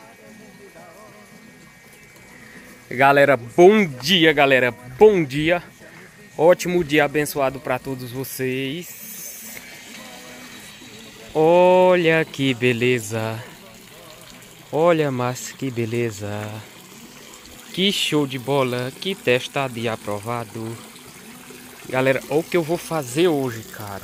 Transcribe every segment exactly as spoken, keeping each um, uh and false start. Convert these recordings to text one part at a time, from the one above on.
Galera, bom dia, galera, bom dia. Ótimo dia abençoado para todos vocês. Olha que beleza. Olha, mas que beleza. Que show de bola, que testa de aprovado. Galera, olha o que eu vou fazer hoje, cara.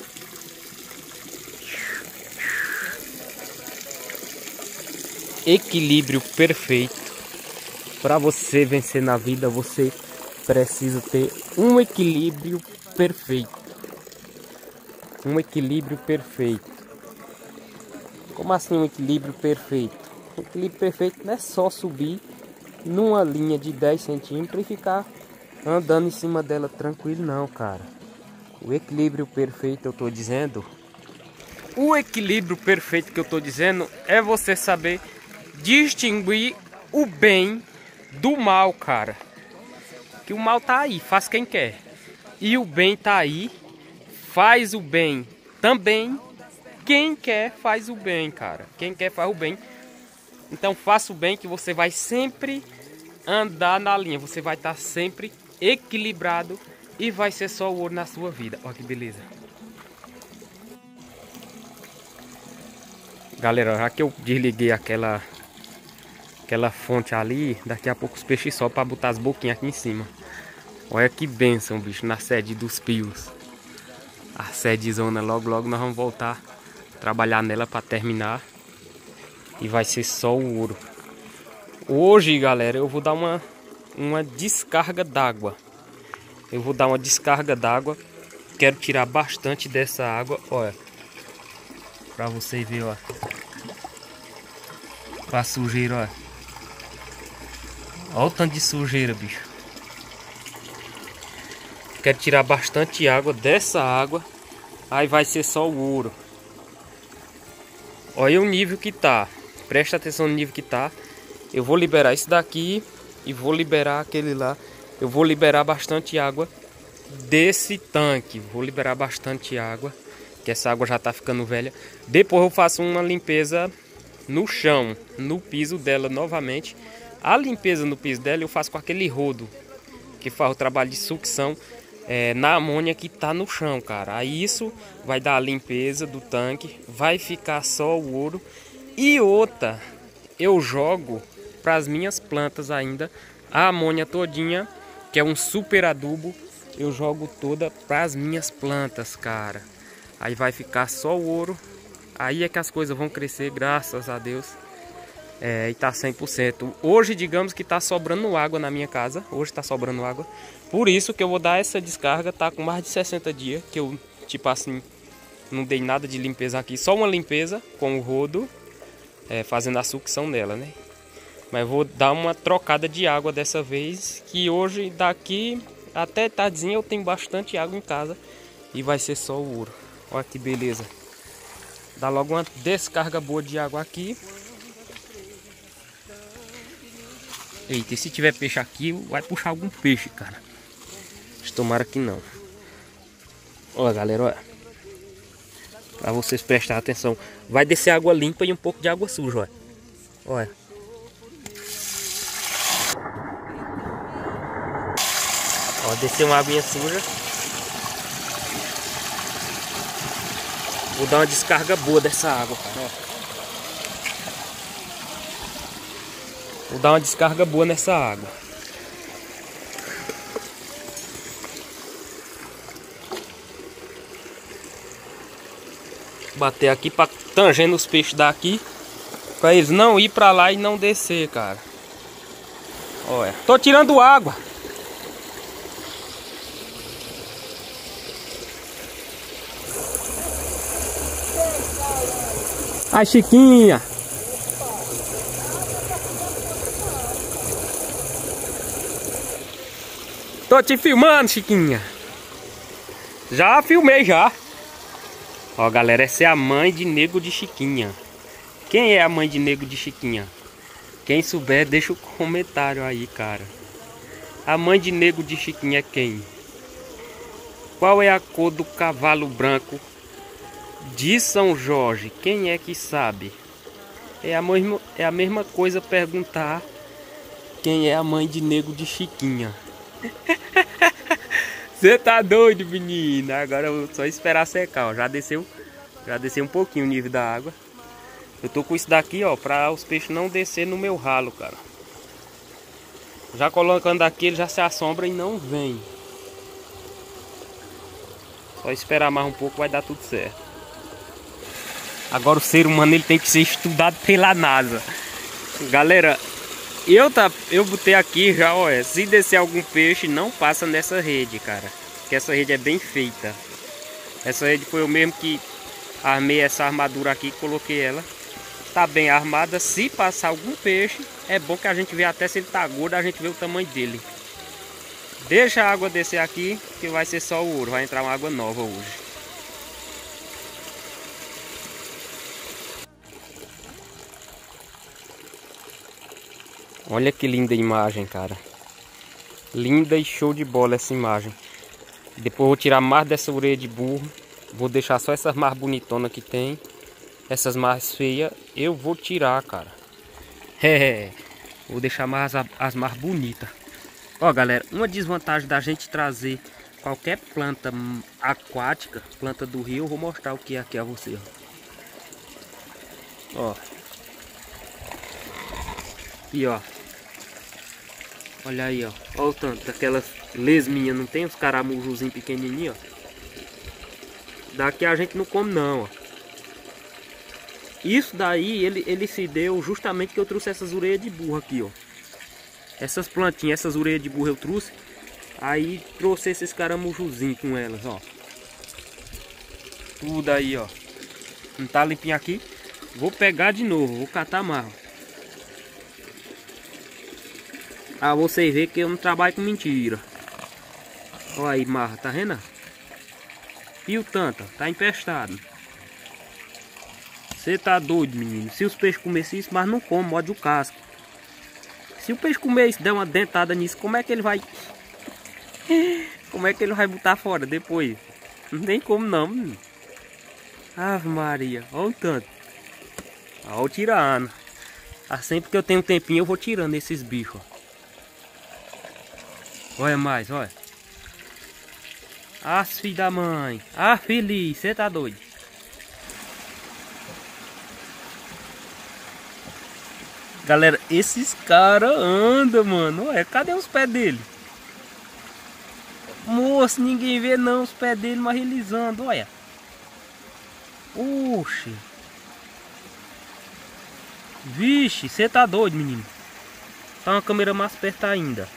Equilíbrio perfeito. Para você vencer na vida, você precisa ter um equilíbrio perfeito. Um equilíbrio perfeito. Como assim um equilíbrio perfeito? O equilíbrio perfeito não é só subir numa linha de dez centímetros e ficar andando em cima dela tranquilo, não, cara. O equilíbrio perfeito, eu tô dizendo, o equilíbrio perfeito que eu tô dizendo é você saber distinguir o bem do mal, cara. Que o mal tá aí, faz quem quer. E o bem tá aí, faz o bem também. Quem quer faz o bem, cara. Quem quer faz o bem. Então faça o bem que você vai sempre andar na linha. Você vai estar sempre equilibrado e vai ser só o ouro na sua vida. Olha que beleza. Galera, já que eu desliguei aquela aquela fonte ali, daqui a pouco os peixes só para botar as boquinhas aqui em cima. Olha que bênção, bicho, na sede dos pios. A sedezona, logo logo nós vamos voltar a trabalhar nela para terminar. E vai ser só o ouro. Hoje, galera, eu vou dar uma, uma descarga d'água. Eu vou dar uma descarga d'água. Quero tirar bastante dessa água, olha. Pra você ver, ó. Pra sujeira, ó. Olha o tanto de sujeira, bicho. Quero tirar bastante água dessa água. Aí vai ser só o ouro. Olha o nível que tá. Presta atenção no nível que tá. Eu vou liberar isso daqui e vou liberar aquele lá. Eu vou liberar bastante água desse tanque. Vou liberar bastante água, que essa água já tá ficando velha. Depois eu faço uma limpeza no chão, no piso dela novamente. A limpeza no piso dela eu faço com aquele rodo que faz o trabalho de sucção é, na amônia que tá no chão, cara. Aí isso vai dar a limpeza do tanque, vai ficar só o ouro. E outra, eu jogo para as minhas plantas ainda a amônia todinha, que é um super adubo. Eu jogo toda para as minhas plantas, cara. Aí vai ficar só o ouro. Aí é que as coisas vão crescer, graças a Deus. É, e tá cem por cento. Hoje, digamos que tá sobrando água na minha casa. Hoje tá sobrando água. Por isso que eu vou dar essa descarga. Tá com mais de sessenta dias. Que eu, tipo assim, não dei nada de limpeza aqui. Só uma limpeza com o rodo. É, fazendo a sucção dela, né? Mas vou dar uma trocada de água dessa vez. Que hoje, daqui até tardinha, eu tenho bastante água em casa. E vai ser só o ouro. Olha que beleza. Dá logo uma descarga boa de água aqui. Eita, e se tiver peixe aqui, vai puxar algum peixe, cara. Tomara que não. Olha, galera, olha. Pra vocês prestarem atenção. Vai descer água limpa e um pouco de água suja, olha. Olha. Ó, desceu uma aguinha suja. Vou dar uma descarga boa dessa água, cara, ó. Vou dar uma descarga boa nessa água. Bater aqui para tangendo os peixes daqui, para eles não ir para lá e não descer, cara. Olha, tô tirando água. Ai, Chiquinha. Tô te filmando, Chiquinha. Já filmei, já. Ó, galera, essa é a mãe de Nego de Chiquinha. Quem é a mãe de Nego de Chiquinha? Quem souber, deixa o comentário aí, cara. A mãe de Nego de Chiquinha é quem? Qual é a cor do cavalo branco de São Jorge? Quem é que sabe? É a mesma, é a mesma coisa perguntar quem é a mãe de Nego de Chiquinha. Você tá doido, menino? Agora eu vou só esperar secar, ó. Já desceu, já desceu um pouquinho o nível da água. Eu tô com isso daqui, ó, pra os peixes não descer no meu ralo, cara. Já colocando aqui, ele já se assombra e não vem. Só esperar mais um pouco, vai dar tudo certo. Agora o ser humano, ele tem que ser estudado pela NASA. Galera, eu, tá, eu botei aqui já, olha, se descer algum peixe, não passa nessa rede, cara. Porque essa rede é bem feita. Essa rede foi eu mesmo que armei essa armadura aqui, coloquei ela. Tá bem armada. Se passar algum peixe, é bom que a gente vê até se ele tá gordo, a gente vê o tamanho dele. Deixa a água descer aqui, que vai ser só o ouro. Vai entrar uma água nova hoje. Olha que linda imagem, cara. Linda e show de bola essa imagem. Depois eu vou tirar mais dessa orelha de burro. Vou deixar só essas mais bonitonas que tem. Essas mais feias eu vou tirar, cara. É, vou deixar mais as, as mais bonitas. Ó, galera, uma desvantagem da gente trazer qualquer planta aquática, planta do rio, eu vou mostrar o que é aqui a você. Ó. E ó. Olha aí, ó. Olha o tanto daquelas lesminhas, não tem os caramujozinhos pequenininhos, ó. Daqui a gente não come não, ó. Isso daí, ele, ele se deu justamente que eu trouxe essas orelhas de burro aqui, ó. Essas plantinhas, essas orelhas de burro eu trouxe. Aí trouxe esses caramujozinhos com elas, ó. Tudo aí, ó. Não tá limpinho aqui. Vou pegar de novo, vou catar mais. Ah, vocês verem que eu não trabalho com mentira. Olha aí, marra, tá vendo? E o tanto, tá empestado. Você tá doido, menino. Se os peixes comessem isso, mas não come, morde o casco. Se o peixe comer isso, der uma dentada nisso, como é que ele vai... Como é que ele vai botar fora depois? Não tem como não, menino. Ave Maria, olha o tanto. Olha o tirando. Ah, sempre que eu tenho um tempinho, eu vou tirando esses bichos, ó. Olha mais, olha. Ah, filho da mãe. Ah, feliz, você tá doido. Galera, esses caras andam, mano. Olha, cadê os pés dele? Moço, ninguém vê não os pés dele, mas eles andam, olha. Oxe. Vixe, você tá doido, menino. Tá uma câmera mais perto ainda.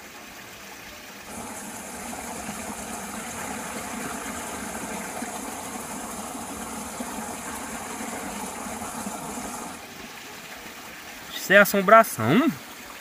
Isso é assombração.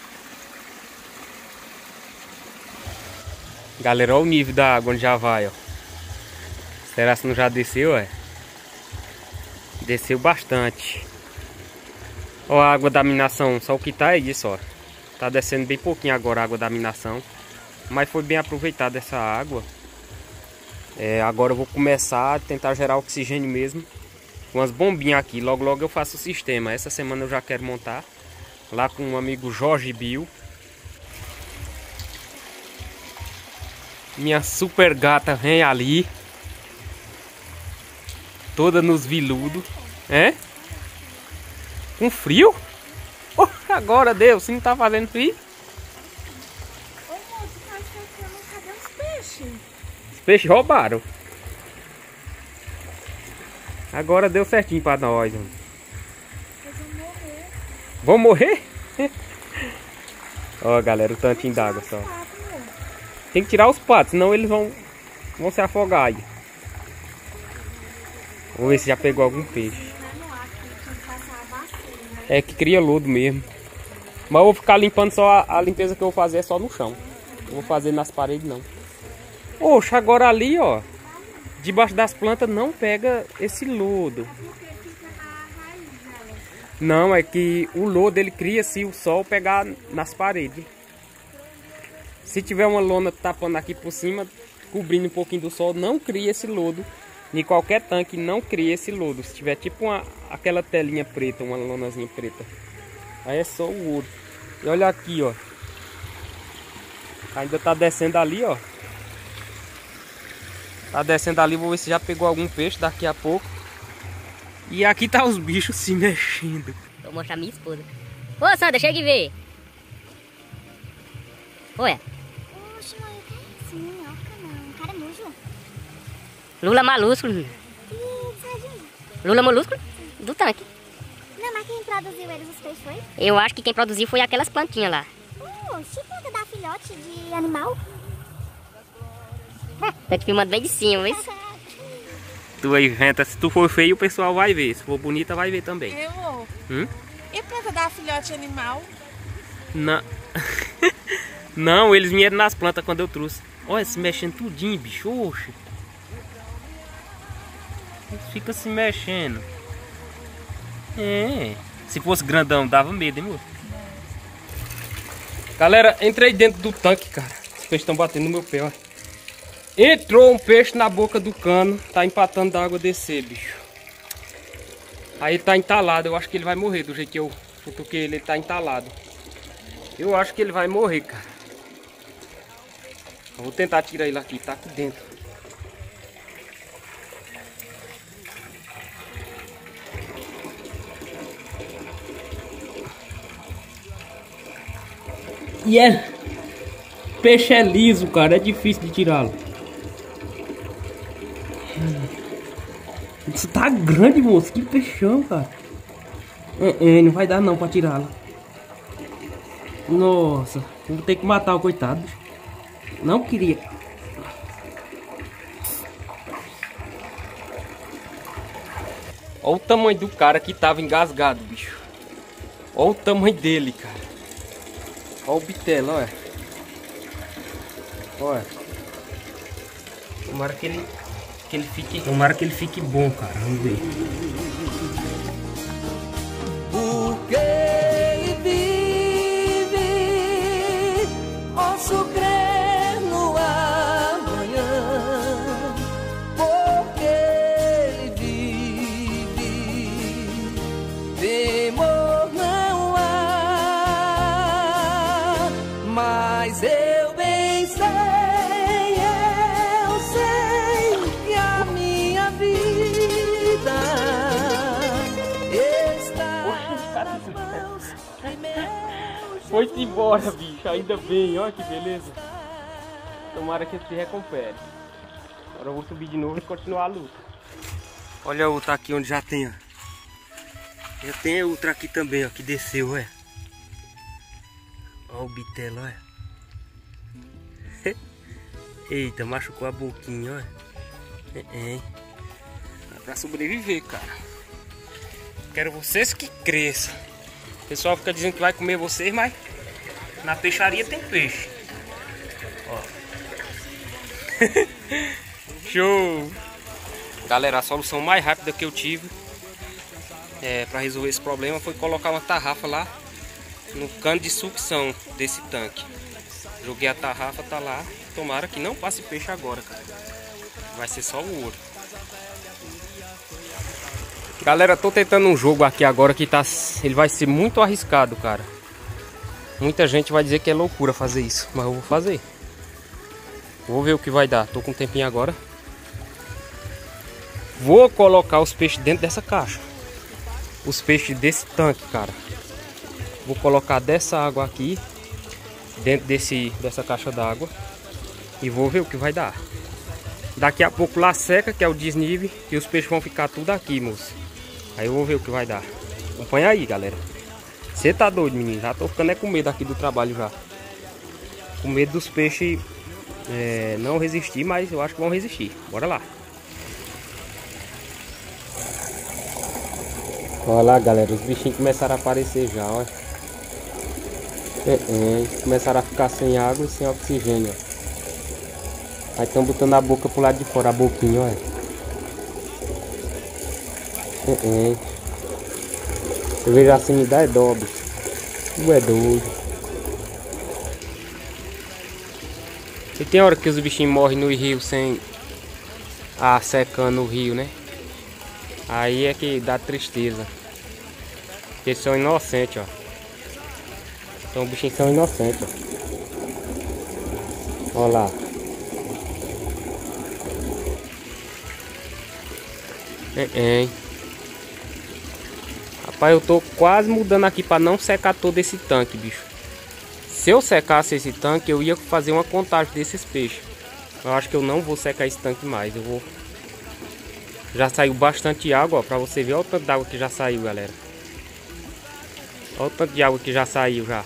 Galera, olha o nível da água onde já vai, ó. Será que não já desceu, é? Desceu bastante. Ó a água da minação, só o que tá é isso, ó. Tá descendo bem pouquinho agora a água da minação. Mas foi bem aproveitada essa água. É, agora eu vou começar a tentar gerar oxigênio mesmo. Com umas bombinhas aqui, logo logo eu faço o sistema. Essa semana eu já quero montar. Lá com o amigo Jorge Bill. Minha super gata vem ali. Toda nos viludos. É? Com frio? Oh, agora deu, se não tá fazendo frio. Ô moço, tá secando, cadê os peixes? Os peixes roubaram. Agora deu certinho pra nós. Mano. Vão morrer? Ó, galera, o tantinho d'água só. Tem que tirar os patos, senão eles vão, vão se afogar aí. Vamos ver se já pegou algum peixe. É que cria lodo mesmo. Mas eu vou ficar limpando só a, a limpeza que eu vou fazer é só no chão. Não vou fazer nas paredes não. Poxa, agora ali, ó. Debaixo das plantas não pega esse lodo. Não, é que o lodo ele cria se o sol pegar nas paredes. Se tiver uma lona tapando aqui por cima, cobrindo um pouquinho do sol, não cria esse lodo. Em qualquer tanque não cria esse lodo. Se tiver tipo uma, aquela telinha preta, uma lonazinha preta. Aí é só o ouro. E olha aqui, ó. Ainda tá descendo ali, ó. Tá descendo ali, vou ver se já pegou algum peixe daqui a pouco. E aqui tá os bichos se mexendo. Vou mostrar minha esposa. Ô, Sandra, chega e vê. Ué. Oxe, mãe, que é isso? Minhoca não. Caramujo. Lula malusco. Que sardinha. Lula molusco do tanque. Não, mas quem produziu eles, os peixes, foi? Eu acho que quem produziu foi aquelas plantinhas lá. Oxe, planta dá filhote de animal? Tá te filmando bem de cima, viu? Tu aí, Renta, se tu for feio, o pessoal vai ver. Se for bonita, vai ver também. Eu vou. Hum? E planta dar filhote animal? Não. Não, eles vieram nas plantas quando eu trouxe. Olha, se mexendo tudinho, bicho. Oxe. Eles ficam se mexendo. É. Se fosse grandão, dava medo, hein, moço? Galera, entrei dentro do tanque, cara. Os peixes estão batendo no meu pé, ó. Entrou um peixe na boca do cano. Tá empatando da água descer, bicho. Aí ele tá entalado. Eu acho que ele vai morrer do jeito que eu toquei ele. Ele tá entalado. Eu acho que ele vai morrer, cara. Eu vou tentar tirar ele aqui. Tá aqui dentro. E é... Peixe é liso, cara. É difícil de tirá-lo. Isso tá grande, moço. Que peixão, cara. É, é, não vai dar não pra tirá-la. Nossa. Vou ter que matar o coitado. Não queria. Olha o tamanho do cara que tava engasgado, bicho. Olha o tamanho dele, cara. Olha o bitelo, olha. Olha. Tomara que ele, que ele fique. Tomara que ele fique bom, cara. Vamos ver. Porque ele vive, posso crer no amanhã. Porque ele vive, temor não há, mas eu bem sei, eu sei que a minha vida está nas mãos de meu Foi-se embora, bicho. Ainda bem, olha que beleza. Tomara que ele se recupere. Agora eu vou subir de novo e continuar a luta. Olha a outra aqui onde já tem, ó. Já tem outra aqui também, ó, que desceu, olha. Olha o bitelo, olha. Eita, machucou a boquinha, olha. É, é. Dá pra sobreviver, cara. Quero vocês que cresçam. O pessoal fica dizendo que vai comer vocês, mas na peixaria tem peixe. Ó. Show! Galera, a solução mais rápida que eu tive é, para resolver esse problema foi colocar uma tarrafa lá no cano de sucção desse tanque. Joguei a tarrafa, tá lá. Tomara que não passe peixe agora, cara. Vai ser só o ouro. Galera, tô tentando um jogo aqui agora que tá, ele vai ser muito arriscado, cara. Muita gente vai dizer que é loucura fazer isso, mas eu vou fazer. Vou ver o que vai dar. Tô com um tempinho agora. Vou colocar os peixes dentro dessa caixa. Os peixes desse tanque, cara. Vou colocar dessa água aqui dentro desse, dessa caixa d'água. E vou ver o que vai dar. Daqui a pouco lá seca, que é o desnível, e os peixes vão ficar tudo aqui, moço. Aí eu vou ver o que vai dar. Acompanha aí, galera. Você tá doido, menino? Já tô ficando é com medo aqui do trabalho já. Com medo dos peixes é, não resistir, mas eu acho que vão resistir. Bora lá. Olha lá, galera. Os bichinhos começaram a aparecer já, olha. É, é, começaram a ficar sem água e sem oxigênio, ó. Aí estão botando a boca pro lado de fora, a boquinha, olha. É, é. Eu vejo assim, me dá é dó, bicho. Tu é doido. E tem hora que os bichinhos morrem no rio sem... Ah, secando o rio, né? Aí é que dá tristeza. Porque eles são inocentes, ó. Então os bichinhos são inocentes, ó. Olha lá. É, é. Rapaz, eu tô quase mudando aqui pra não secar todo esse tanque, bicho. Se eu secasse esse tanque, eu ia fazer uma contagem desses peixes. Eu acho que eu não vou secar esse tanque mais. Eu vou... Já saiu bastante água, ó, pra você ver. Olha o tanto de água que já saiu, galera. Olha o tanto de água que já saiu já.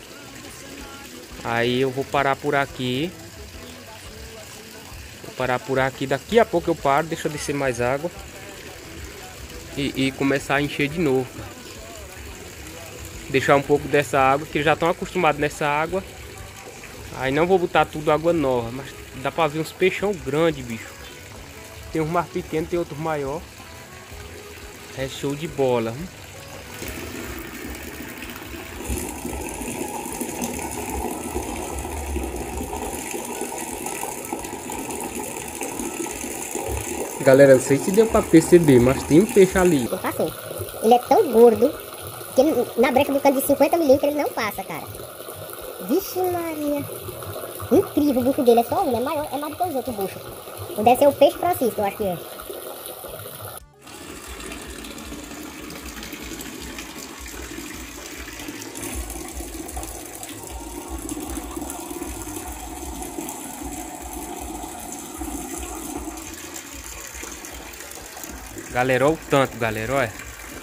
Aí eu vou parar por aqui. Vou parar por aqui. Daqui a pouco eu paro. Deixa eu descer mais água. E, e começar a encher de novo. Deixar um pouco dessa água, que já estão acostumados nessa água. Aí não vou botar tudo água nova. Mas dá pra ver uns peixão grandes, bicho. Tem uns mais pequenos, tem outros maiores. É show de bola. Hein? Galera, não sei se deu pra perceber, mas tem um peixe ali. Não passa assim. Ele é tão gordo que ele, na breca do cano de cinquenta milímetros ele não passa, cara. Vixe Maria. Incrível o bucho dele, é só um, é maior, é mais do que os outros buchos. Deve ser o peixe Francisco, eu acho que é. Galera, olha o tanto, galera, olha.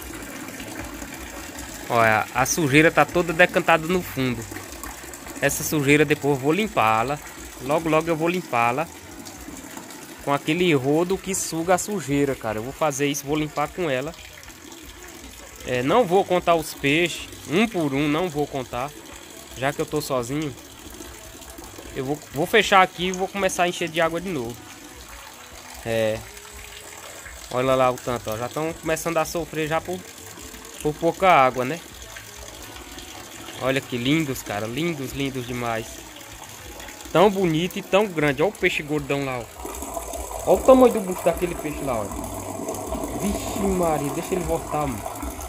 Olha, a sujeira tá toda decantada no fundo. Essa sujeira depois eu vou limpá-la. Logo, logo eu vou limpá-la com aquele rodo que suga a sujeira, cara. Eu vou fazer isso, vou limpar com ela. É, não vou contar os peixes, um por um, não vou contar. Já que eu tô sozinho. Eu vou, vou fechar aqui e vou começar a encher de água de novo. É... Olha lá o tanto, ó. Já estão começando a sofrer já por, por pouca água, né? Olha que lindos, cara. Lindos, lindos demais. Tão bonito e tão grande. Olha o peixe gordão lá, ó. Olha o tamanho do bucho daquele peixe lá, ó. Vixe Maria, deixa ele voltar, mano.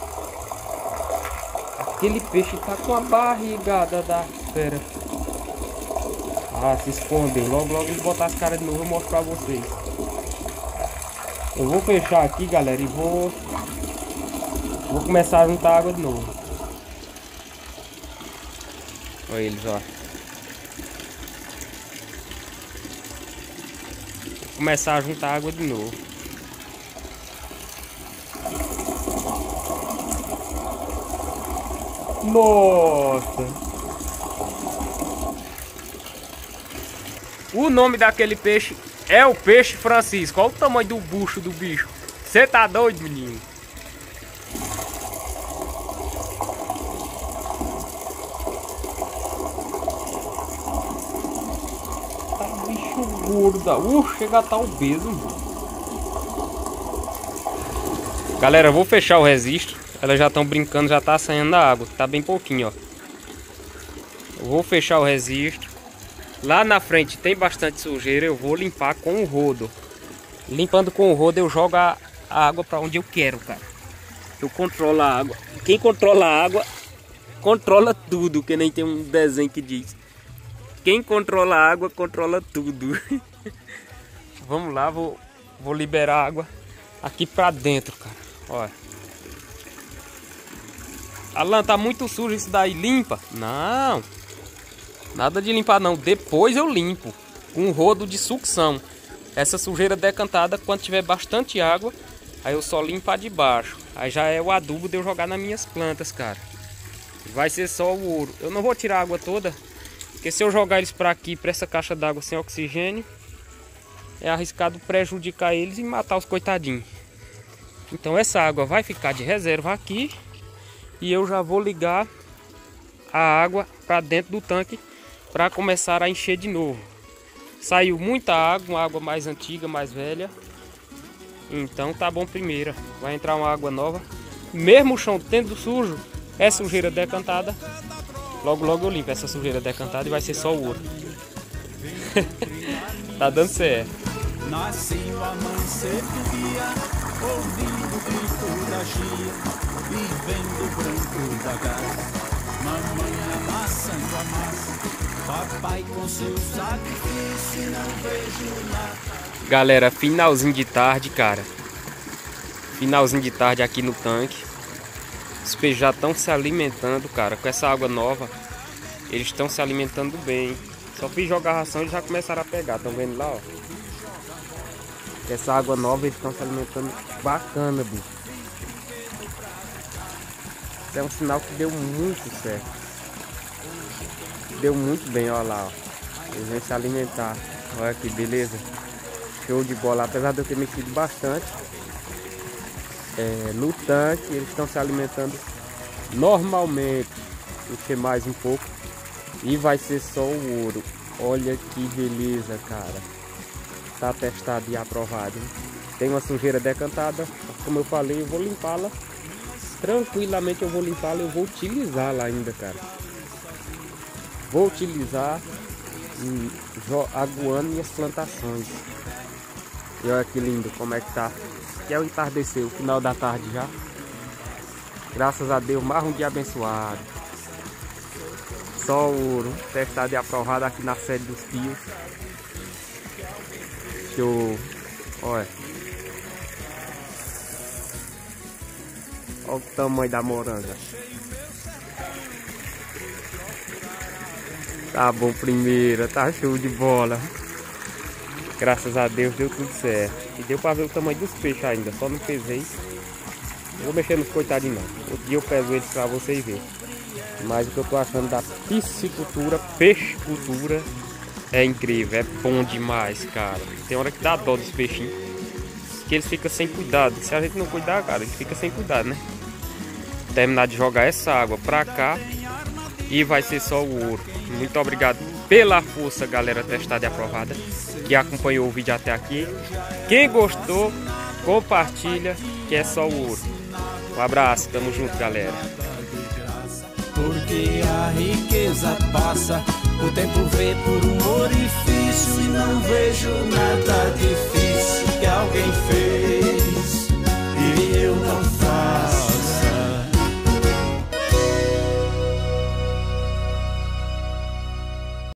Aquele peixe tá com a barrigada da fera. Ah, se escondem. Logo, logo eles botar as caras de novo, eu mostro pra vocês. Eu vou fechar aqui, galera, e vou vou começar a juntar água de novo. Olha eles, ó. Vou começar a juntar água de novo. Nossa! O nome daquele peixe é o peixe Francisco. Olha o tamanho do bucho do bicho. Você tá doido, menino? Tá bicho gordo. Uh, chega a estar obeso. Galera, eu vou fechar o registro. Elas já estão brincando, já tá saindo a água. Tá bem pouquinho, ó. Eu vou fechar o registro. Lá na frente tem bastante sujeira, eu vou limpar com o rodo. Limpando com o rodo eu jogo a água para onde eu quero, cara. Eu controlo a água. Quem controla a água, controla tudo, que nem tem um desenho que diz. Quem controla a água, controla tudo. Vamos lá, vou, vou liberar a água aqui para dentro, cara. Olha. Alan, tá muito sujo isso daí, limpa? Não. Nada de limpar não, depois eu limpo com um rodo de sucção. Essa sujeira decantada, quando tiver bastante água, aí eu só limpo a de baixo. Aí já é o adubo de eu jogar nas minhas plantas, cara. Vai ser só o ouro. Eu não vou tirar a água toda, porque se eu jogar eles pra aqui, pra essa caixa d'água sem oxigênio, é arriscado prejudicar eles e matar os coitadinhos. Então essa água vai ficar de reserva aqui e eu já vou ligar a água para dentro do tanque para começar a encher de novo. Saiu muita água, uma água mais antiga, mais velha. Então tá bom primeira. Vai entrar uma água nova. Mesmo o chão tendo sujo, é sujeira decantada. Logo logo eu limpo essa sujeira decantada e vai ser só o ouro. Tá dando certo. Nasceu amanhecer do dia. ouvindo o grito da chia e vendo o branco da casa. Mamãe amassando a massa, papai com seu sacrifício, não vejo nada. Galera, finalzinho de tarde, cara. Finalzinho de tarde aqui no tanque. Os peixes já estão se alimentando, cara. Com essa água nova, eles estão se alimentando bem. Só fiz jogar ração e eles já começaram a pegar. Estão vendo lá, ó? Essa água nova, eles estão se alimentando bacana, bicho. É um sinal que deu muito certo. Deu muito bem, ó lá, ó. Eles vêm se alimentar. Olha que beleza. Show de bola. Apesar de eu ter mexido bastante é, no tanque, eles estão se alimentando normalmente. Encher mais um pouco e vai ser só o ouro. Olha que beleza, cara. Tá testado e aprovado, hein? Tem uma sujeira decantada, como eu falei, eu vou limpá-la tranquilamente. Eu vou limpá-la, eu vou utilizá-la ainda, cara. Vou utilizar hum, aguando minhas plantações. E olha que lindo como é que tá. Que é o entardecer, o final da tarde já. Graças a Deus, mais um dia abençoado. Só ouro, testado e aprovado aqui na sede dos tios. Show. Olha. Olha o tamanho da moranga. Tá bom, primeira, tá show de bola. Graças a Deus deu tudo certo. E deu pra ver o tamanho dos peixes ainda, só não pesei. Não vou mexer nos coitadinhos não. Outro dia eu peso eles pra vocês verem. Mas o que eu tô achando da piscicultura, peixicultura, é incrível, é bom demais, cara. Tem hora que dá dó dos peixinhos, que eles ficam sem cuidado. Se a gente não cuidar, cara, eles ficam sem cuidado, né? Terminar de jogar essa água pra cá e vai ser só o ouro. Muito obrigado pela força, galera testada e aprovada, que acompanhou o vídeo até aqui. Quem gostou, compartilha, que é só o ouro. Um abraço, tamo junto, galera. Porque a riqueza passa, o tempo vê por um orifício e não vejo nada.